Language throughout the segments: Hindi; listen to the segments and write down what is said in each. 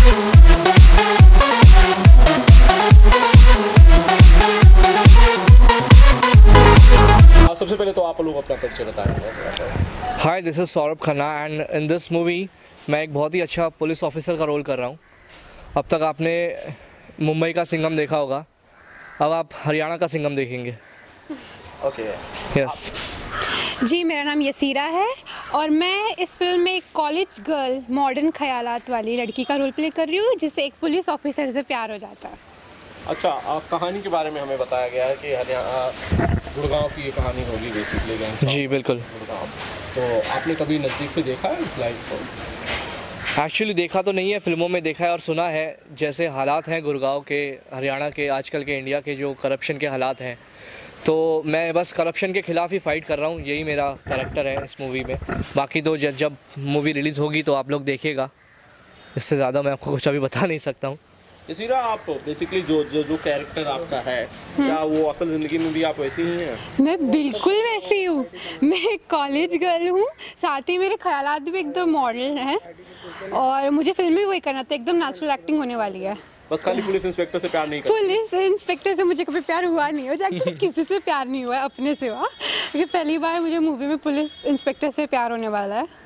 सबसे पहले तो आप लोग अपना परिचय बताएं। Hi, this is Saurabh Khanna and in this movie मैं एक बहुत ही अच्छा पुलिस ऑफिसर का रोल कर रहा हूँ। अब तक आपने मुंबई का सिंघम देखा होगा, अब आप हरियाणा का सिंघम देखेंगे। Okay, yes. जी, मेरा नाम यसीरा है और मैं इस फिल्म में एक कॉलेज गर्ल मॉडर्न ख्यालात वाली लड़की का रोल प्ले कर रही हूँ जिसे एक पुलिस ऑफिसर से प्यार हो जाता है। अच्छा, कहानी के बारे में हमें बताया गया है कि हरियाणा गुड़गांव की ये कहानी होगी बेसिकली, गैंग। जी बिल्कुल। गुड़गांव, तो आपने कभी नज़दीक से देखा है इस लाइफ को? एक्चुअली देखा तो नहीं है, फिल्मों में देखा है और सुना है। जैसे हालात हैं गुड़गांव के, हरियाणा के, आजकल के इंडिया के जो करप्शन के हालात हैं, तो मैं बस करप्शन के ख़िलाफ़ ही फ़ाइट कर रहा हूँ। यही मेरा कैरेक्टर है इस मूवी में। बाकी तो जब मूवी रिलीज़ होगी तो आप लोग देखिएगा। इससे ज़्यादा मैं आपको कुछ अभी बता नहीं सकता हूँ। यसीरा, आप बेसिकली जो कैरेक्टर आपका है, क्या वो असल ज़िंदगी में भी आप वैसी ही हैं? मैं बिल्कुल वैसी हूँ। मैं एक कॉलेज गर्ल हूँ, साथ ही मेरे ख्यालात भी एकदम मॉडर्न हैं और मुझे फिल्म में वही करना था। एकदम नेचुरल एक्टिंग होने वाली है। बस खाली पुलिस इंस्पेक्टर से प्यार नहीं करते? पुलिस इंस्पेक्टर से मुझे कभी प्यार हुआ नहीं हो, जाके किसी से प्यार नहीं हुआ है अपने सिवा। क्योंकि पहली बार मुझे मूवी में पुलिस इंस्पेक्टर से प्यार होने वाला है।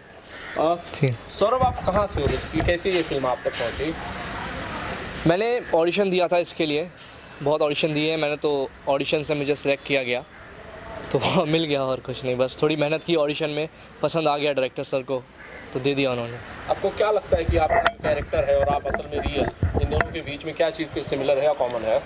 सौरभ, आप कहाँ से हो बेसिकली, कैसे ये फिल्म आप तक पहुँची? मैंने ऑडिशन दिया था इसके लिए, बहुत ऑडिशन दिए हैं मैंने, तो ऑडिशन से मुझे सेलेक्ट किया गया तो मिल गया और कुछ नहीं। बस थोड़ी मेहनत की ऑडिशन में, पसंद आ गया डायरेक्टर सर को तो दे दिया उन्होंने। आपको क्या लगता है कि आपका जो कैरेक्टर है और आप असल में रियल, इन दोनों के बीच में क्या चीज़ सिमिलर है या कॉमन है?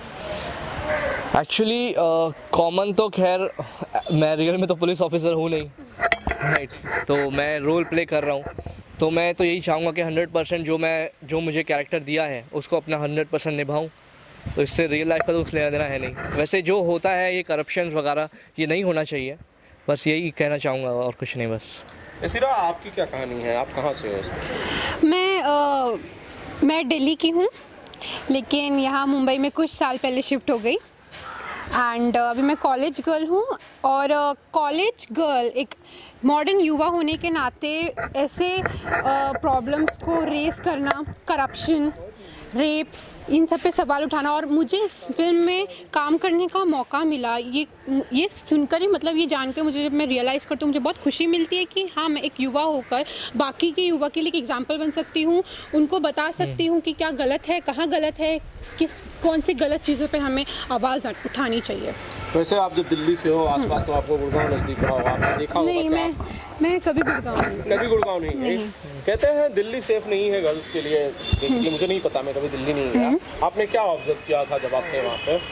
एक्चुअली कॉमन तो खैर, मैं रियल में तो पुलिस ऑफिसर हूँ नहीं, राइट, तो मैं रोल प्ले कर रहा हूँ। तो मैं तो यही चाहूँगा कि 100% जो मुझे कैरेक्टर दिया है उसको अपना 100% निभाऊँ। तो इससे रियल लाइफ का तो कुछ लेना देना है नहीं। वैसे जो होता है ये करप्शन वगैरह, ये नहीं होना चाहिए, बस यही कहना चाहूँगा और कुछ नहीं। बस यसीरा, आपकी क्या कहानी है, आप कहाँ से हो? मैं दिल्ली की हूँ, लेकिन यहाँ मुंबई में कुछ साल पहले शिफ्ट हो गई एंड अभी मैं कॉलेज गर्ल हूँ। और कॉलेज गर्ल एक मॉडर्न युवा होने के नाते ऐसे प्रॉब्लम्स को रेस करना, करप्शन, रेप्स, इन सब पे सवाल उठाना, और मुझे इस फिल्म में काम करने का मौका मिला। ये सुनकर ही, मतलब ये जान के मुझे, जब मैं रियलाइज़ करती हूँ, मुझे बहुत खुशी मिलती है कि हाँ, मैं एक युवा होकर बाकी के युवा के लिए एक एग्जाम्पल बन सकती हूँ। उनको बता सकती हूँ कि क्या गलत है, कहाँ गलत है, कौन सी गलत चीज़ों पे हमें आवाज़ उठानी चाहिए। वैसे आप जब दिल्ली से हो, आसपास तो आपको गुड़गांव नज़दीक रहा होगा, आपने देखा होगा? नहीं, मैं कभी गुड़गांव नहीं। कहते हैं दिल्ली सेफ नहीं है गर्ल्स के लिए। बेसिकली मुझे नहीं पता, मैं कभी दिल्ली नहीं गया। आपने क्या ऑब्जर्व किया था जब आप थे वहाँ पे?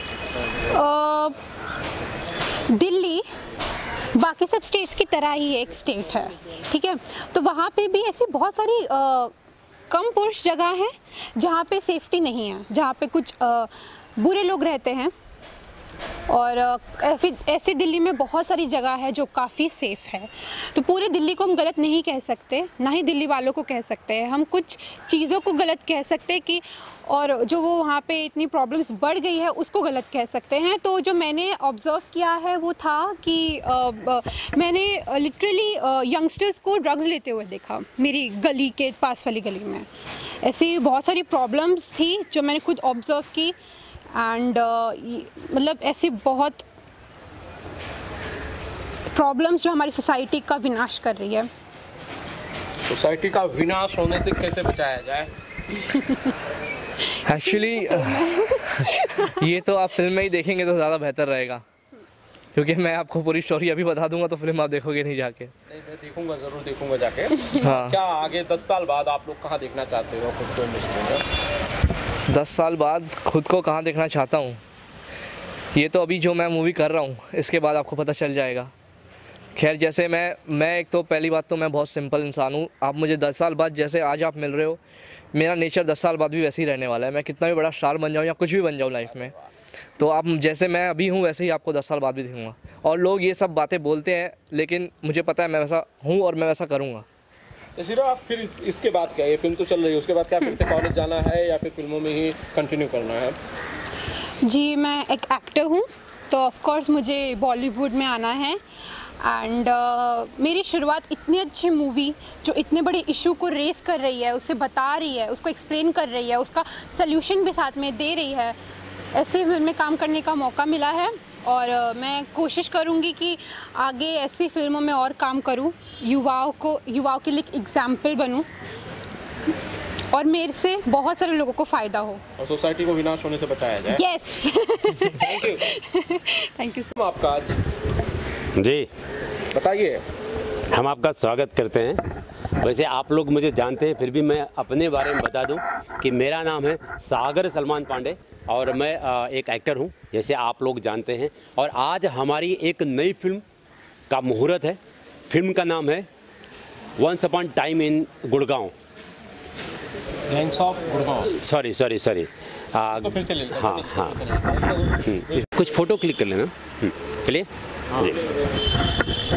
दिल्ली बाकी सब स्टेट्स की तरह ही एक स्टेट है, ठीक है। तो वहाँ पे भी ऐसी बहुत सारी कम पुरुष जगह है जहाँ पे सेफ्टी नहीं है, जहाँ पे कुछ बुरे लोग रहते हैं। और ऐसे दिल्ली में बहुत सारी जगह है जो काफ़ी सेफ़ है। तो पूरे दिल्ली को हम गलत नहीं कह सकते, ना ही दिल्ली वालों को कह सकते हैं। हम कुछ चीज़ों को गलत कह सकते कि, और जो वो वहाँ पे इतनी प्रॉब्लम्स बढ़ गई है उसको गलत कह सकते हैं। तो जो मैंने ऑब्ज़र्व किया है वो था कि मैंने लिटरली यंगस्टर्स को ड्रग्स लेते हुए देखा मेरी गली के पास वाली गली में। ऐसी बहुत सारी प्रॉब्लम्स थी जो मैंने खुद ऑब्ज़र्व की एंड मतलब ऐसी बहुत प्रॉब्लम्स जो हमारी सोसाइटी का विनाश कर रही है। सोसाइटी का विनाश होने से कैसे बचाया जाए? एक्चुअली ये तो आप फिल्म में ही देखेंगे तो ज़्यादा बेहतर रहेगा, क्योंकि मैं आपको पूरी स्टोरी अभी बता दूंगा तो फिल्म आप देखोगे नहीं जाके। नहीं, मैं देखूंगा, ज़रूर देखूंगा जाके। हाँ। क्या आगे 10 साल बाद आप लोग कहाँ देखना चाहते हो खुद को इंडस्ट्री में? 10 साल बाद खुद को कहाँ देखना चाहता हूँ, ये तो अभी जो मैं मूवी कर रहा हूँ इसके बाद आपको पता चल जाएगा। खैर, जैसे मैं एक तो पहली बात तो मैं बहुत सिंपल इंसान हूँ। आप मुझे 10 साल बाद, जैसे आज आप मिल रहे हो, मेरा नेचर 10 साल बाद भी वैसे ही रहने वाला है। मैं कितना भी बड़ा स्टार बन जाऊँ या कुछ भी बन जाऊँ लाइफ में, तो आप जैसे मैं अभी हूँ वैसे ही आपको 10 साल बाद भी दिखूँगा। और लोग ये सब बातें बोलते हैं, लेकिन मुझे पता है मैं वैसा हूँ और मैं वैसा करूँगा। यसीरा, आप फिर इसके बाद क्या, ये फिल्म तो चल रही है, उसके बाद क्या फिर से कॉलेज जाना है या फिर फिल्मों में ही कंटिन्यू करना है? जी, मैं एक एक्टर हूँ, तो ऑफ कोर्स मुझे बॉलीवुड में आना है। एंड मेरी शुरुआत इतनी अच्छी मूवी जो इतने बड़े इशू को रेस कर रही है, उसे बता रही है, उसको एक्सप्लेन कर रही है, उसका सल्यूशन भी साथ में दे रही है, ऐसी फिल्म में काम करने का मौका मिला है। और मैं कोशिश करूँगी कि आगे ऐसी फिल्मों में और काम करूँ, युवाओं के लिए एग्जाम्पल बनूँ और मेरे से बहुत सारे लोगों को फ़ायदा हो और सोसाइटी को विनाश होने से बचाया जाए। Yes thank you. Thank you आपका आज जी, बताइए। हम आपका स्वागत करते हैं। वैसे आप लोग मुझे जानते हैं, फिर भी मैं अपने बारे में बता दूं कि मेरा नाम है सागर सलमान पांडे और मैं एक एक्टर हूं, जैसे आप लोग जानते हैं। और आज हमारी एक नई फिल्म का मुहूर्त है। फिल्म का नाम है once upon time in Gurgaon. Gangs of Gurgaon. Sorry इसको फिर से ले लेते हैं। हाँ। कुछ फ़ोटो क्लिक कर लेना। चलिए जी।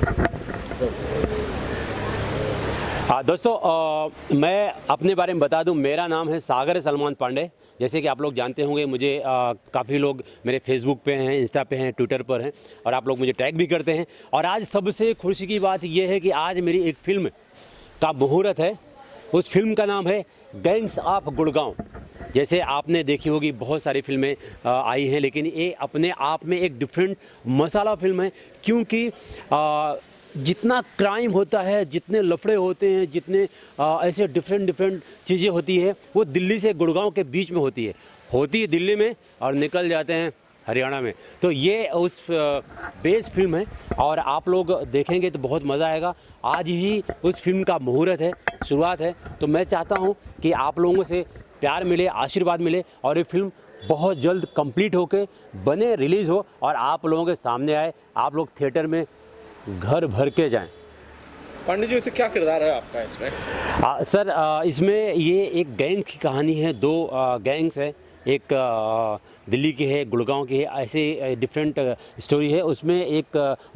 दोस्तों, मैं अपने बारे में बता दूं, मेरा नाम है सागर सलमान पांडे। जैसे कि आप लोग जानते होंगे, मुझे काफ़ी लोग मेरे फेसबुक पे हैं, इंस्टा पे हैं, ट्विटर पर हैं और आप लोग मुझे टैग भी करते हैं। और आज सबसे खुशी की बात यह है कि आज मेरी एक फ़िल्म का मुहूर्त है। उस फिल्म का नाम है गैंग्स ऑफ गुड़गांव। जैसे आपने देखी होगी बहुत सारी फिल्में आई हैं, लेकिन ये अपने आप में एक डिफरेंट मसाला फिल्म है, क्योंकि जितना क्राइम होता है, जितने लफड़े होते हैं, जितने ऐसे डिफरेंट चीज़ें होती है, वो दिल्ली से गुड़गांव के बीच में होती है दिल्ली में और निकल जाते हैं हरियाणा में। तो ये उस बेस फिल्म है और आप लोग देखेंगे तो बहुत मज़ा आएगा। आज ही उस फिल्म का मुहूर्त है, शुरुआत है। तो मैं चाहता हूँ कि आप लोगों से प्यार मिले, आशीर्वाद मिले और ये फिल्म बहुत जल्द कंप्लीट होके बने, रिलीज़ हो और आप लोगों के सामने आए, आप लोग थिएटर में घर भर के जाएं। पांडे जी, वैसे क्या किरदार है आपका इसमें? सर, इसमें ये एक गैंग की कहानी है। दो गैंग्स है, एक दिल्ली की है, गुड़गांव की है, ऐसे डिफरेंट स्टोरी है। उसमें एक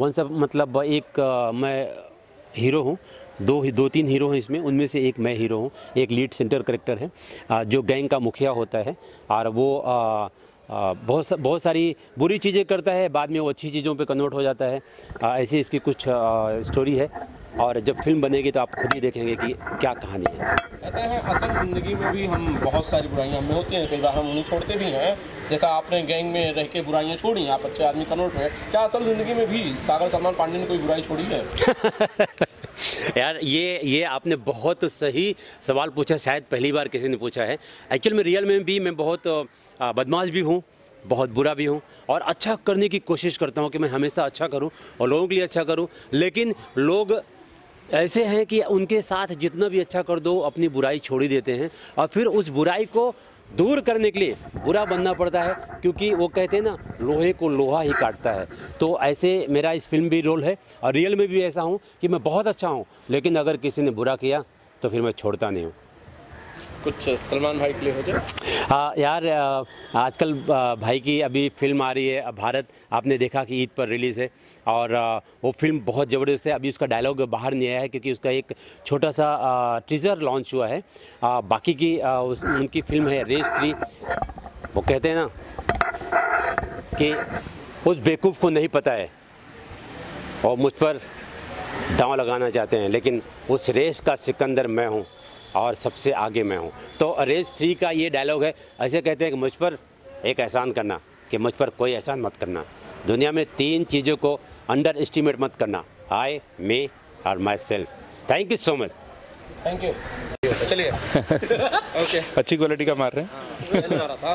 मैं हीरो हूँ, दो तीन हीरो हैं इसमें, उनमें से एक मैं हीरो हूँ। एक लीड सेंटर कैरेक्टर है जो गैंग का मुखिया होता है और वो बहुत सारी बुरी चीज़ें करता है, बाद में वो अच्छी चीज़ों पे कन्वर्ट हो जाता है। ऐसी इसकी कुछ स्टोरी है और जब फिल्म बनेगी तो आप खुद ही देखेंगे कि क्या कहानी है। कहते हैं असल ज़िंदगी में भी हम बहुत सारी बुराइयां हमें होती हैं, कई बार हम उन्हें छोड़ते भी हैं। जैसा आपने गैंग में रह के बुराइयां छोड़ी, आप अच्छे आदमी कन्वर्ट हुए। क्या असल ज़िंदगी में भी सागर सलमान पांडे ने कोई बुराई छोड़ी है? यार, ये आपने बहुत सही सवाल पूछा, शायद पहली बार किसी ने पूछा है। एक्चुअल में रियल में भी मैं बहुत बदमाश भी हूँ, बहुत बुरा भी हूँ और अच्छा करने की कोशिश करता हूँ कि मैं हमेशा अच्छा करूँ और लोगों के लिए अच्छा करूँ। लेकिन लोग ऐसे हैं कि उनके साथ जितना भी अच्छा कर दो, अपनी बुराई छोड़ ही देते हैं और फिर उस बुराई को दूर करने के लिए बुरा बनना पड़ता है, क्योंकि वो कहते हैं ना, लोहे को लोहा ही काटता है। तो ऐसे मेरा इस फिल्म भी रोल है और रियल में भी ऐसा हूँ कि मैं बहुत अच्छा हूँ, लेकिन अगर किसी ने बुरा किया तो फिर मैं छोड़ता नहीं हूँ। कुछ सलमान भाई के लिए हो जाए? हाँ यार, आजकल भाई की अभी फिल्म आ रही है भारत। आपने देखा कि ईद पर रिलीज़ है और वो फिल्म बहुत ज़बरदस्त है। अभी उसका डायलॉग बाहर नहीं आया है क्योंकि उसका एक छोटा सा टीज़र लॉन्च हुआ है। बाकी की उनकी फिल्म है रेस 3। वो कहते हैं ना कि उस बेवकूफ़ को नहीं पता है और मुझ पर दांव लगाना चाहते हैं, लेकिन उस रेस का सिकंदर मैं हूँ और सबसे आगे मैं हूँ। तो रेस 3 का ये डायलॉग है। ऐसे कहते हैं कि मुझ पर एक एहसान करना, कि मुझ पर कोई एहसान मत करना। दुनिया में 3 चीज़ों को अंडर एस्टिमेट मत करना, आई, मी और myself. Thank you so much. Thank you. चलिए। ओके, अच्छी क्वालिटी का मार रहे हैं। आ रहा था।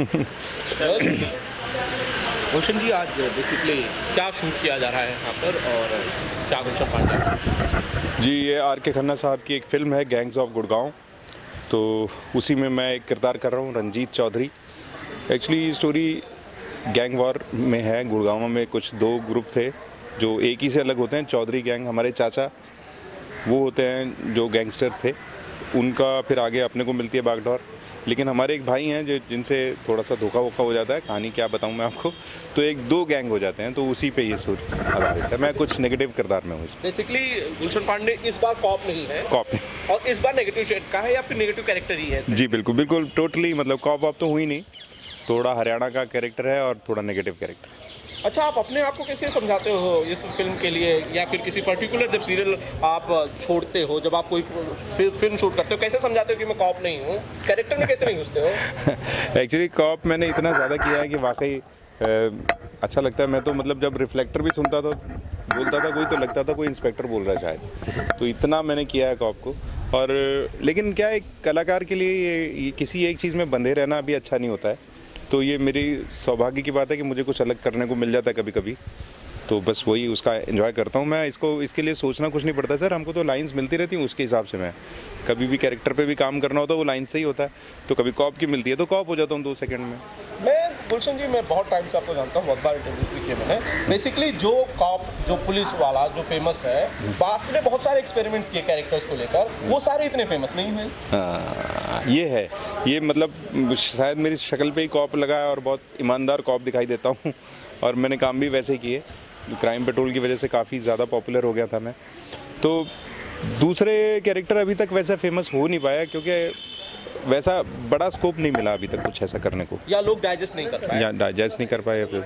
गुलशन जी, आज बेसिकली क्या शूट किया जा रहा है यहाँ पर और क्या गुलशन पांडे जी? ये आर.के. खन्ना साहब की एक फ़िल्म है गैंग्स ऑफ गुड़गांव। तो उसी में मैं एक किरदार कर रहा हूँ, Ranjeet Chaudhary. Actually story gang war में है। गुड़गांव में कुछ 2 ग्रुप थे जो एक ही से अलग होते हैं। चौधरी गैंग, हमारे चाचा वो होते हैं जो गैंगस्टर थे, उनका फिर आगे अपने को मिलती है बागडोर। लेकिन हमारे एक भाई हैं जो जिनसे थोड़ा सा धोखा वोखा हो जाता है। कहानी क्या बताऊं मैं आपको, तो 1-2 गैंग हो जाते हैं। तो उसी पे ये स्टोरी आधारित है। मैं कुछ नेगेटिव किरदार में हूँ इसमें। बेसिकली गुलशन पांडे इस बार कॉप नहीं है, कॉप नहीं, और इस बार नेगेटिव शेड का है या फिर नेगेटिव कैरेक्टर ही है? जी बिल्कुल टोटली, मतलब कॉप वॉप तो हुई नहीं। थोड़ा हरियाणा का कैरेक्टर है और थोड़ा नेगेटिव कैरेक्टर। अच्छा, आप अपने आप को कैसे समझाते हो इस फिल्म के लिए, या फिर किसी पर्टिकुलर जब सीरियल आप छोड़ते हो, जब आप कोई फिल्म शूट करते हो, कैसे समझाते हो कि मैं कॉप नहीं हूँ, कैरेक्टर में कैसे नहीं घुसते हो? एक्चुअली कॉप मैंने इतना ज़्यादा किया है कि वाकई अच्छा लगता है। मैं तो मतलब जब रिफ्लेक्टर भी सुनता था, बोलता था कोई, तो लगता था कोई इंस्पेक्टर बोल रहा है शायद। तो इतना मैंने किया है कॉप को। और लेकिन क्या, एक कलाकार के लिए ये किसी एक चीज़ में बंधे रहना भी अच्छा नहीं होता है। तो ये मेरी सौभाग्य की बात है कि मुझे कुछ अलग करने को मिल जाता है कभी कभी, तो बस वही उसका एंजॉय करता हूँ मैं। इसके लिए सोचना कुछ नहीं पड़ता सर, हमको तो लाइंस मिलती रहती हैं, उसके हिसाब से मैं कभी भी कैरेक्टर पे भी काम करना होता है वो लाइन से ही होता है। तो कभी कॉप की मिलती है तो कॉप हो जाता हूँ 2 सेकंड में। मैं गुलशन जी, मैं बहुत टाइम से आपको जानता हूँ, बहुत बार इंटरव्यू भी किए मैंने। बेसिकली जो कॉप, जो पुलिस वाला जो फेमस है, आपने बहुत सारे एक्सपेरिमेंट्स किए कैरेक्टर्स को लेकर, वो सारे इतने फेमस नहीं हुए। ये है, ये मतलब शायद मेरी शक्ल पे ही कॉप लगा है और बहुत ईमानदार कॉप दिखाई देता हूँ। और मैंने काम भी वैसे ही किए, क्राइम पेट्रोल की वजह से काफ़ी ज़्यादा पॉपुलर हो गया था मैं। तो दूसरे कैरेक्टर अभी तक वैसा फेमस हो नहीं पाया, क्योंकि वैसा बड़ा स्कोप नहीं मिला अभी तक कुछ ऐसा करने को, या लोग डाइजेस्ट नहीं कर पाए, या डाइजेस्ट नहीं कर पाए। फिर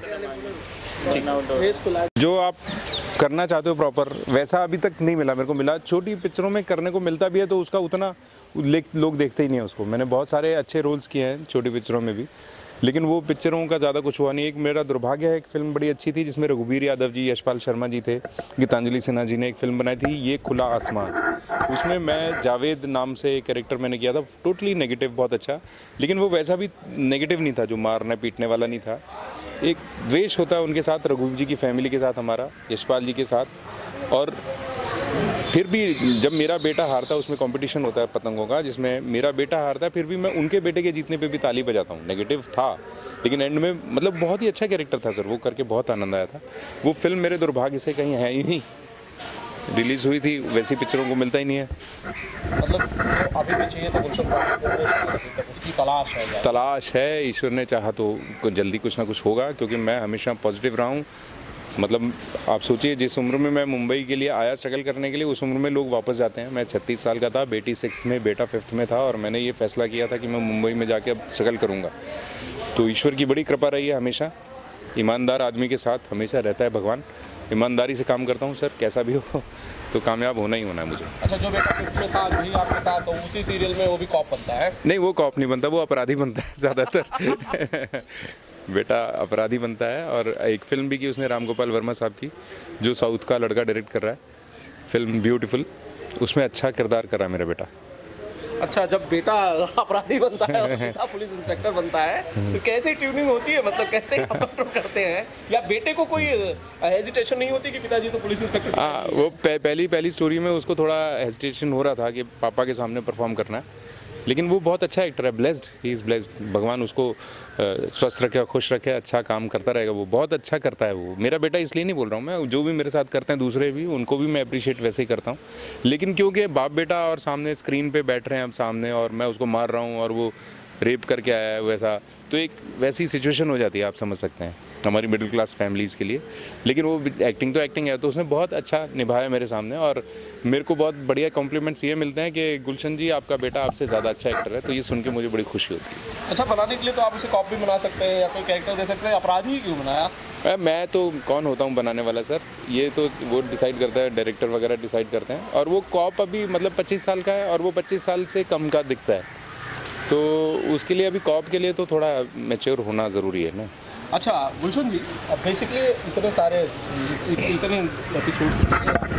जो आप करना चाहते हो प्रॉपर, वैसा अभी तक नहीं मिला मेरे को। मिला छोटी पिक्चरों में करने को मिलता भी है तो उसका उतना लोग देखते ही नहीं है उसको। मैंने बहुत सारे अच्छे रोल्स किए हैं छोटी पिक्चरों में भी, लेकिन वो पिक्चरों का ज़्यादा कुछ हुआ नहीं। एक मेरा दुर्भाग्य है, एक फिल्म बड़ी अच्छी थी जिसमें रघुवीर यादव जी, यशपाल शर्मा जी थे, गीतांजलि सिन्हा जी ने एक फिल्म बनाई थी, ये खुला आसमान। उसमें मैं जावेद नाम से एक कैरेक्टर मैंने किया था, टोटली नेगेटिव, बहुत अच्छा। लेकिन वो वैसा भी नेगेटिव नहीं था जो मारने पीटने वाला नहीं था। एक द्वेष होता है उनके साथ, रघुवीर जी की फैमिली के साथ, हमारा यशपाल जी के साथ। और फिर भी जब मेरा बेटा हारता है, उसमें कंपटीशन होता है पतंगों का, जिसमें मेरा बेटा हारता है, फिर भी मैं उनके बेटे के जीतने पे भी ताली बजाता हूँ। नेगेटिव था लेकिन एंड में मतलब बहुत ही अच्छा कैरेक्टर था सर, वो करके बहुत आनंद आया था। वो फिल्म मेरे दुर्भाग्य से कहीं है ही नहीं, रिलीज़ हुई थी, वैसी पिक्चरों को मिलता ही नहीं है। मतलब जो अभी भी चाहिए था गुलशन पांडे को, वो अभी तक उसकी तलाश है। तलाश है, ईश्वर ने चाहा तो जल्दी कुछ ना कुछ होगा, क्योंकि मैं हमेशा पॉजिटिव रहा हूँ। मतलब आप सोचिए, जिस उम्र में मैं मुंबई के लिए आया स्ट्रगल करने के लिए, उस उम्र में लोग वापस जाते हैं। मैं 36 साल का था, बेटी 6th में, बेटा 5th में था, और मैंने ये फैसला किया था कि मैं मुंबई में जाके अब स्ट्रगल करूँगा। तो ईश्वर की बड़ी कृपा रही है हमेशा। ईमानदार आदमी के साथ हमेशा रहता है भगवान। ईमानदारी से काम करता हूँ सर, कैसा भी हो तो कामयाब होना ही होना है मुझे। अच्छा, जो बेटा 5th में था, वही आपके साथ हो, उसी सीरियल में वो भी कॉप बनता है? नहीं, वो कॉप नहीं बनता, वो अपराधी बनता है ज़्यादातर। बेटा अपराधी बनता है। और एक फिल्म भी की उसने राम गोपाल वर्मा साहब की, जो साउथ का लड़का डायरेक्ट कर रहा है, फिल्म ब्यूटीफुल, उसमें अच्छा किरदार कर रहा है मेरा बेटा। अच्छा, जब बेटा अपराधी बनता है और पिता पुलिस इंस्पेक्टर बनता है, तो कैसे ट्यूनिंग होती है, मतलब कैसे आप कंट्रोल करते हैं, या बेटे को कोई हेजिटेशन नहीं होती कि पिताजी तो पुलिस इंस्पेक्टर? हाँ, वो पहली स्टोरी में उसको थोड़ा हेजिटेशन हो रहा था कि पापा के सामने परफॉर्म करना है, लेकिन वो बहुत अच्छा एक्टर है, ब्लेस्ड, ही इज़ ब्लेस्ड। भगवान उसको स्वस्थ रखे, खुश रखे, अच्छा काम करता रहेगा, वो बहुत अच्छा करता है। वो मेरा बेटा इसलिए नहीं बोल रहा हूँ मैं, जो भी मेरे साथ करते हैं दूसरे भी, उनको भी मैं अप्रिशिएट वैसे ही करता हूँ। लेकिन क्योंकि बाप बेटा और सामने स्क्रीन पे बैठ रहे हैं अब सामने, और मैं उसको मार रहा हूँ और वो रेप करके आया है वैसा, तो एक वैसी सिचुएशन हो जाती है, आप समझ सकते हैं, हमारी मिडिल क्लास फैमिलीज़ के लिए। लेकिन वो एक्टिंग तो एक्टिंग है, तो उसने बहुत अच्छा निभाया मेरे सामने, और मेरे को बहुत बढ़िया कॉम्प्लीमेंट्स ये मिलते हैं कि गुलशन जी, आपका बेटा आपसे ज़्यादा अच्छा एक्टर है, तो ये सुन के मुझे बड़ी खुशी होती है। अच्छा, बनाने के लिए तो आप उसे कॉप भी बना सकते हैं या कोई कैरेक्टर दे सकते हैं, अपराधी क्यों बनाया? मैं तो कौन होता हूँ बनाने वाला सर, ये तो वो डिसाइड करता है, डायरेक्टर वगैरह डिसाइड करते हैं। और वो कॉप अभी मतलब 25 साल का है, और वो 25 साल से कम का दिखता है, तो उसके लिए अभी कॉप के लिए तो थोड़ा मैच्योर होना ज़रूरी है ना। अच्छा गुलशन जी, अब बेसिकली इतने सारे एपिसोड्स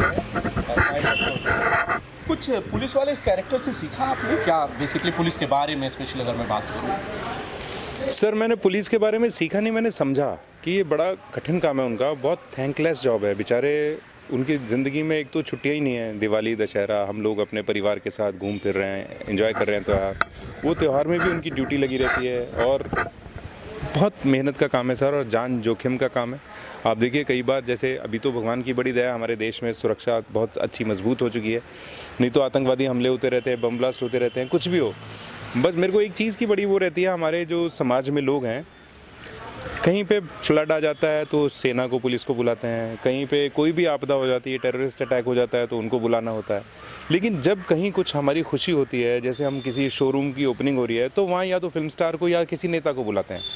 कुछ पुलिस वाले इस कैरेक्टर से सीखा आपने क्या, बेसिकली पुलिस के बारे में स्पेशली अगर मैं बात करूँ? सर, मैंने पुलिस के बारे में सीखा नहीं, मैंने समझा कि ये बड़ा कठिन काम है उनका, बहुत थैंकलेस जॉब है। बेचारे, उनकी ज़िंदगी में एक तो छुट्टियाँ ही नहीं है, दिवाली, दशहरा, हम लोग अपने परिवार के साथ घूम फिर रहे हैं, एंजॉय कर रहे हैं त्यौहार, वो त्यौहार में भी उनकी ड्यूटी लगी रहती है, और बहुत मेहनत का काम है सर, और जान जोखिम का काम है। आप देखिए, कई बार, जैसे अभी तो भगवान की बड़ी दया, हमारे देश में सुरक्षा बहुत अच्छी मजबूत हो चुकी है, नहीं तो आतंकवादी हमले होते रहते हैं, बम ब्लास्ट होते रहते हैं, कुछ भी हो। बस मेरे को एक चीज़ की बड़ी वो रहती है, हमारे जो समाज में लोग हैं, कहीं पे फ्लड आ जाता है तो सेना को, पुलिस को बुलाते हैं, कहीं पे कोई भी आपदा हो जाती है, टेररिस्ट अटैक हो जाता है तो उनको बुलाना होता है। लेकिन जब कहीं कुछ हमारी खुशी होती है, जैसे हम किसी शोरूम की ओपनिंग हो रही है, तो वहाँ या तो फिल्म स्टार को या किसी नेता को बुलाते हैं।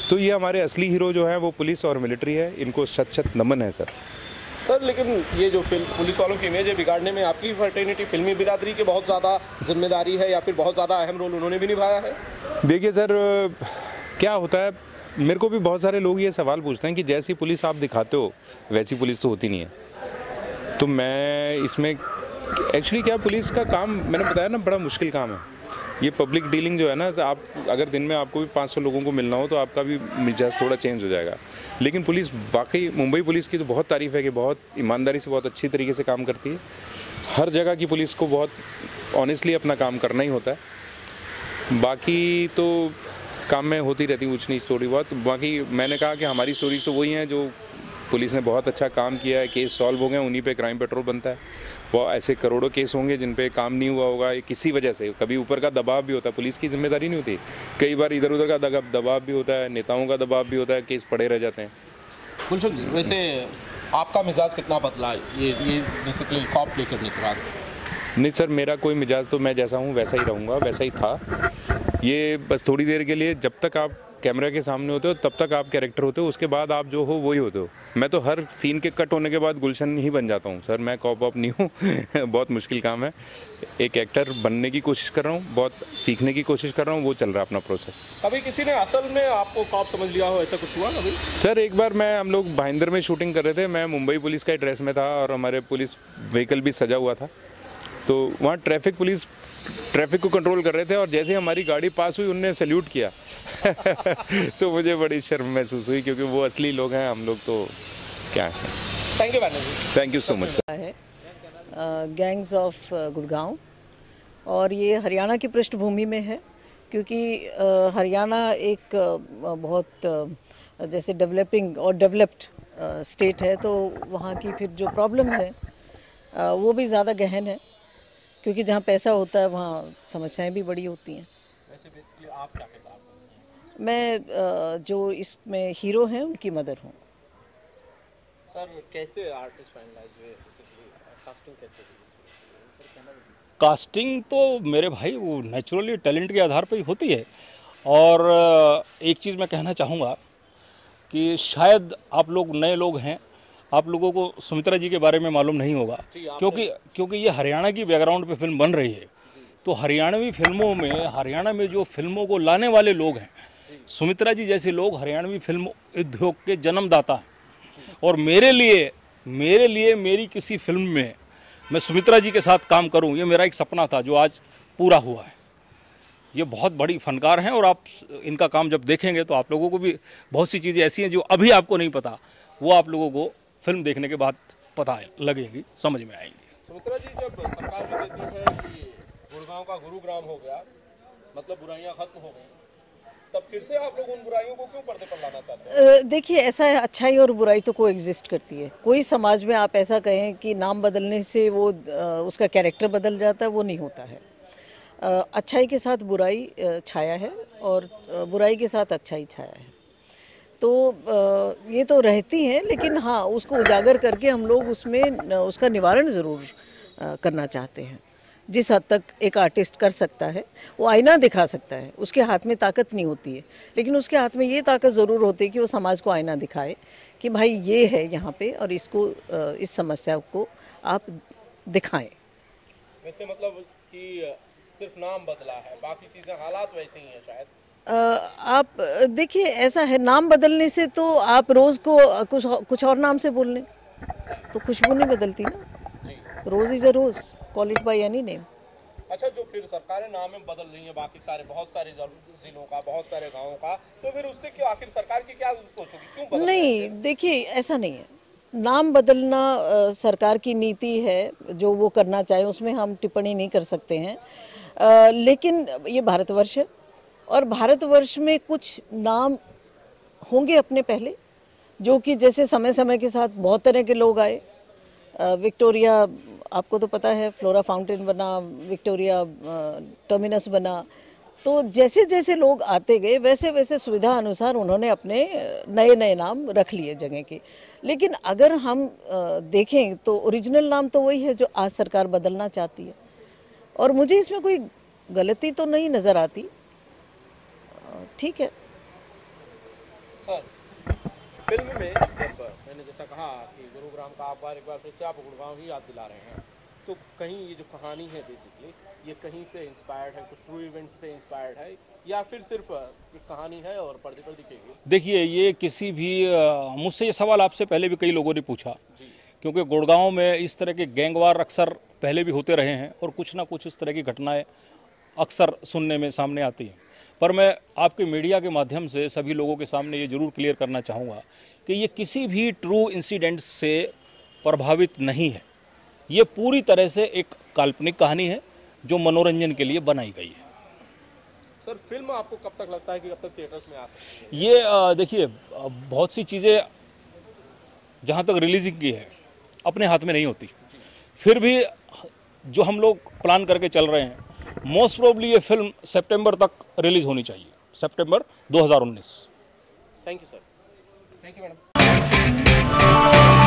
तो ये हमारे असली हीरो जो हैं वो पुलिस और मिलिट्री है, इनको शत शत नमन है सर। सर लेकिन ये जो फिल्म पुलिस वालों की इमेज है बिगाड़ने में आपकी फ्रेटर्निटी फिल्मी बिरादरी की बहुत ज़्यादा जिम्मेदारी है या फिर बहुत ज़्यादा अहम रोल उन्होंने भी निभाया है? देखिए सर, क्या होता है, मेरे को भी बहुत सारे लोग ये सवाल पूछते हैं कि जैसी पुलिस आप दिखाते हो वैसी पुलिस तो होती नहीं है। तो मैं इसमें एक्चुअली क्या, पुलिस का काम मैंने बताया ना बड़ा मुश्किल काम है। ये पब्लिक डीलिंग जो है ना, तो आप अगर दिन में आपको भी 500 लोगों को मिलना हो तो आपका भी मिजाज थोड़ा चेंज हो जाएगा। लेकिन पुलिस वाकई, मुंबई पुलिस की तो बहुत तारीफ़ है कि बहुत ईमानदारी से बहुत अच्छी तरीके से काम करती है। हर जगह की पुलिस को बहुत ऑनेस्टली अपना काम करना ही होता है। बाकी तो काम में होती रहती ऊंच नीच थोड़ी बहुत। बाकी मैंने कहा कि हमारी स्टोरीज तो वही हैं जो पुलिस ने बहुत अच्छा काम किया है, केस सॉल्व हो गए, उन्हीं पे क्राइम पेट्रोल बनता है। वो ऐसे करोड़ों केस होंगे जिन पे काम नहीं हुआ होगा किसी वजह से। कभी ऊपर का दबाव भी होता है, पुलिस की जिम्मेदारी नहीं होती, कई बार इधर उधर का दबाव भी होता है, नेताओं का दबाव भी होता है, केस पड़े रह जाते हैं। गुलशन जी, वैसे आपका मिजाज कितना बदला ये बेसिकली कॉप प्ले करने के बाद? नहीं सर, मेरा कोई मिजाज तो मैं जैसा हूँ वैसा ही रहूँगा, वैसा ही था। ये बस थोड़ी देर के लिए, जब तक आप कैमरा के सामने होते हो तब तक आप कैरेक्टर होते हो, उसके बाद आप जो हो वही होते हो। मैं तो हर सीन के कट होने के बाद गुलशन ही बन जाता हूँ सर, मैं कॉप वॉप नहीं हूँ। बहुत मुश्किल काम है। एक एक्टर बनने की कोशिश कर रहा हूँ, बहुत सीखने की कोशिश कर रहा हूँ, वो चल रहा है अपना प्रोसेस। कभी किसी ने असल में आपको कॉप समझ लिया हो, ऐसा कुछ हुआ कभी? सर एक बार हम लोग भाईंदर में शूटिंग कर रहे थे, मैं मुंबई पुलिस का ड्रेस में था और हमारे पुलिस व्हीकल भी सजा हुआ था। तो वहाँ ट्रैफिक को कंट्रोल कर रहे थे और जैसे हमारी गाड़ी पास हुई उनने सैल्यूट किया। तो मुझे बड़ी शर्म महसूस हुई, क्योंकि वो असली लोग हैं, हम लोग तो क्या हैं। Thank you Banerjee. Thank you so much sir. है गैंग्स ऑफ गुड़गांव, और ये हरियाणा की पृष्ठभूमि में है, क्योंकि हरियाणा एक बहुत जैसे डेवलपिंग और डेवलप्ड स्टेट है, तो वहाँ की फिर जो प्रॉब्लम्स हैं वो भी ज़्यादा गहन है, क्योंकि जहाँ पैसा होता है वहाँ समस्याएं भी बड़ी होती हैं। वैसे बेसिकली आप क्या किरदार? मैं जो इसमें हीरो हैं उनकी मदर हूँ। सर कैसे आर्टिस्ट फाइनलाइज हुए, बेसिकली कास्टिंग कैसे हुई? कास्टिंग तो मेरे भाई वो नेचुरली टैलेंट के आधार पर ही होती है। और एक चीज़ मैं कहना चाहूँगा कि शायद आप लोग नए लोग हैं, आप लोगों को सुमित्रा जी के बारे में मालूम नहीं होगा, क्योंकि ये हरियाणा की बैकग्राउंड पे फिल्म बन रही है। तो हरियाणवी फिल्मों में, हरियाणा में जो फिल्मों को लाने वाले लोग हैं, सुमित्रा जी जैसे लोग हरियाणवी फिल्म उद्योग के जन्मदाता हैं। और मेरे लिए मेरी किसी फिल्म में मैं सुमित्रा जी के साथ काम करूं, ये मेरा एक सपना था जो आज पूरा हुआ है। ये बहुत बड़ी फनकार हैं और आप इनका काम जब देखेंगे तो आप लोगों को भी बहुत सी चीज़ें ऐसी हैं जो अभी आपको नहीं पता, वो आप लोगों को फिल्म देखने के बाद पता लगेगी, समझ में आएंगी। सुमित्रा जी, जब सरकार भी कहती है कि गुड़गांव का गुरुग्राम हो गया, मतलब बुराइयां खत्म हो गई, तब फिर से आप लोग उन बुराइयों को क्यों पर्दे पर लाना चाहते हैं? देखिए, ऐसा है, अच्छाई और बुराई तो कोएग्जिस्ट करती है। कोई समाज में आप ऐसा कहें कि नाम बदलने से वो उसका कैरेक्टर बदल जाता है, वो नहीं होता है। अच्छाई के साथ बुराई छाया है और बुराई के साथ अच्छाई छाया है, तो ये तो रहती हैं, लेकिन हाँ, उसको उजागर करके हम लोग उसमें उसका निवारण ज़रूर करना चाहते हैं। जिस हद तक एक आर्टिस्ट कर सकता है, वो आईना दिखा सकता है, उसके हाथ में ताकत नहीं होती है, लेकिन उसके हाथ में ये ताकत ज़रूर होती है कि वो समाज को आईना दिखाए कि भाई ये है यहाँ पे, और इसको इस समस्या को आप दिखाएं। वैसे मतलब कि सिर्फ नाम बदला है, बाकी चीज़ें हालात वैसे ही हैं शायद। आप देखिए, ऐसा है, नाम बदलने से तो आप रोज़ को कुछ और नाम से बोल लें तो खुशबू नहीं बदलती ना। Rose is a rose, call it by any name. अच्छा, जो फिर सरकारें नाम में बदल रही हैं बाकी सारे बहुत सारे जिलों का, बहुत सारे गाँवों का, तो फिर उससे क्यों, आखिर सरकार की क्या सोचोगी, क्यों बदल? नहीं, देखिए, ऐसा नहीं है। नाम बदलना सरकार की नीति है, जो वो करना चाहे उसमें हम टिप्पणी नहीं कर सकते हैं। लेकिन ये भारतवर्ष है, और भारतवर्ष में कुछ नाम होंगे अपने पहले, जो कि जैसे समय समय के साथ बहुत तरह के लोग आए। विक्टोरिया, आपको तो पता है, फ्लोरा फाउंटेन बना, विक्टोरिया टर्मिनस बना। तो जैसे जैसे लोग आते गए वैसे वैसे सुविधा अनुसार उन्होंने अपने नए नए नाम रख लिए जगह के। लेकिन अगर हम देखें तो ओरिजिनल नाम तो वही है जो आज सरकार बदलना चाहती है, और मुझे इसमें कोई गलती तो नहीं नज़र आती। ठीक है। सर फिल्म में जब मैंने जैसा कहा कि गुरुग्राम का आप एक बार फिर से आप गुड़गांव ही याद दिला रहे हैं, तो कहीं ये जो कहानी है बेसिकली ये कहीं से इंस्पायर्ड है, कुछ ट्रू इवेंट्स से इंस्पायर्ड है, या फिर सिर्फ एक कहानी है और पर्दे पर दिखेगी? देखिए, ये किसी भी मुझसे ये सवाल आपसे पहले भी कई लोगों ने पूछा, क्योंकि गुड़गांव में इस तरह के गैंगवार अक्सर पहले भी होते रहे हैं और कुछ ना कुछ इस तरह की घटनाएं अक्सर सुनने में सामने आती हैं। पर मैं आपके मीडिया के माध्यम से सभी लोगों के सामने ये ज़रूर क्लियर करना चाहूँगा कि ये किसी भी ट्रू इंसिडेंट से प्रभावित नहीं है। ये पूरी तरह से एक काल्पनिक कहानी है जो मनोरंजन के लिए बनाई गई है। सर फिल्म आपको कब तक लगता है कि कब तक थिएटर्स में आ सकती है? ये देखिए, बहुत सी चीज़ें जहाँ तक रिलीजिंग की है अपने हाथ में नहीं होती, फिर भी जो हम लोग प्लान करके चल रहे हैं, मोस्ट प्रोबेबली ये फिल्म सितंबर तक रिलीज होनी चाहिए, सितंबर 2019। Thank you sir. Thank you madam.